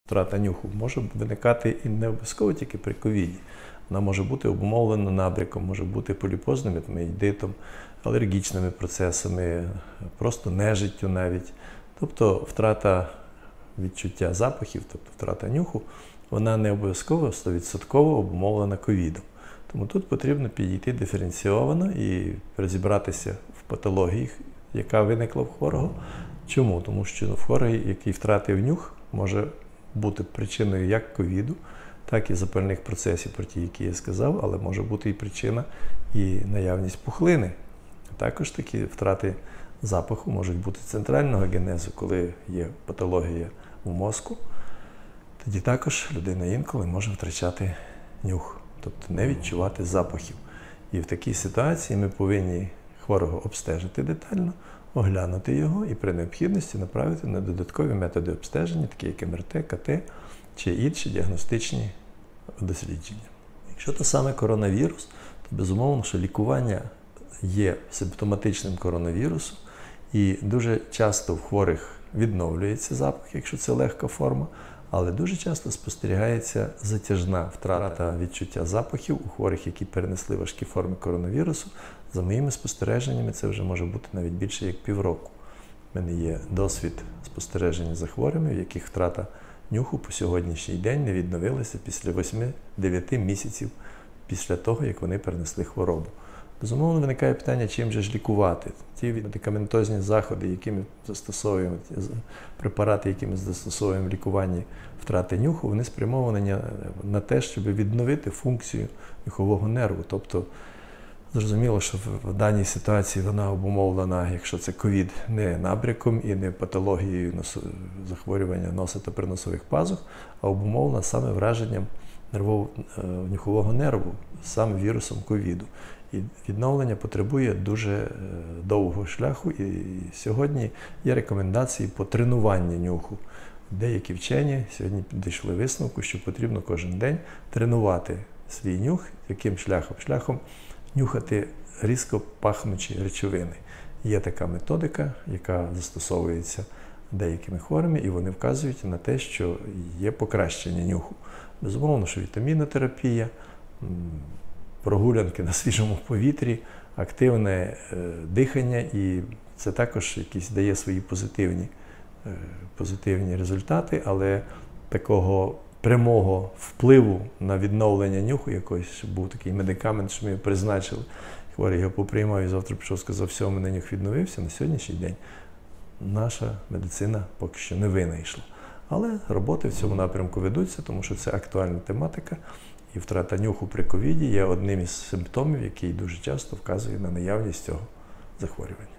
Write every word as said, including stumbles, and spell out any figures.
Втрата нюху може виникати і не обов'язково тільки при ковіді. Вона може бути обумовлена набряком, може бути поліпозним етмоїдитом, алергічними процесами, просто нежиттю навіть. Тобто втрата відчуття запахів, тобто втрата нюху, вона не обов'язково сто відсотків обумовлена ковідом. Тому тут потрібно підійти диференційовано і розібратися в патології, яка виникла в хворого. Чому? Тому що в хворого, який втратив нюх, може бути причиною як ковіду, так і запальних процесів, про ті, які я сказав, але може бути і причина і наявність пухлини. Також такі втрати запаху можуть бути центрального генезу, коли є патологія у мозку. Тоді також людина інколи може втрачати нюх, тобто не відчувати запахів. І в такій ситуації ми повинні хворого обстежити детально, оглянути його і при необхідності направити на додаткові методи обстеження, такі як ем ер те, ка те чи інші діагностичні дослідження. Якщо то саме коронавірус, то безумовно, що лікування є симптоматичним коронавірусу, і дуже часто в хворих відновлюється запах, якщо це легка форма, але дуже часто спостерігається затяжна втрата відчуття запахів у хворих, які перенесли важкі форми коронавірусу. За моїми спостереженнями, це вже може бути навіть більше як півроку. У мене є досвід спостереження за хворими, в яких втрата нюху по сьогоднішній день не відновилася після восьми-дев'яти місяців після того, як вони перенесли хворобу. Безумовно, виникає питання, чим же ж лікувати. Ті медикаментозні заходи, які ми застосовуємо, препарати, які ми застосовуємо в лікуванні втрати нюху, вони спрямовані на те, щоб відновити функцію нюхового нерву. Тобто, зрозуміло, що в даній ситуації вона обумовлена, якщо це ковід, не набряком і не патологією захворювання носа та приносових пазух, а обумовлена саме враженням нюхового нерву, саме вірусом ковіду. І відновлення потребує дуже довгого шляху, і сьогодні є рекомендації по тренуванню нюху. Деякі вчені сьогодні дійшли висновку, що потрібно кожен день тренувати свій нюх. Яким шляхом? Шляхом нюхати різко пахнучі речовини. Є така методика, яка застосовується деякими хворими, і вони вказують на те, що є покращення нюху. Безумовно, що вітамінотерапія, прогулянки на свіжому повітрі, активне е, дихання, і це також якісь дає свої позитивні, е, позитивні результати, але такого прямого впливу на відновлення нюху якось, був такий медикамент, що ми його призначили, хворий його поприймав і завтра пішов, сказав, все, у мене нюх відновився, на сьогоднішній день наша медицина поки що не винайшла. Але роботи в цьому напрямку ведуться, тому що це актуальна тематика. І втрата нюху при ковіді є одним із симптомів, який дуже часто вказує на наявність цього захворювання.